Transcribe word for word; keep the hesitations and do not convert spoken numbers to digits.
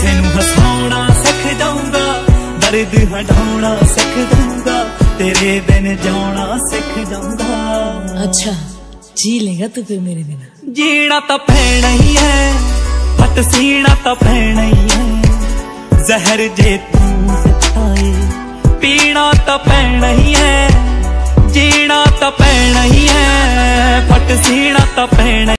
किसे नू हसाउणा सिख जाऊंगा, दर्द हटाउणा सिख जाऊंगा, तेरे बिन जाना सिख जाऊंगा। अच्छा जी लेगा तू फिर मेरे बिना? जीना तो पैना ही है, फट सीना तो पैना ही है, जहर जे तू पिताए पीना तो पैना ही है, जीना तो पैना ही है, फट सीना तो पैना।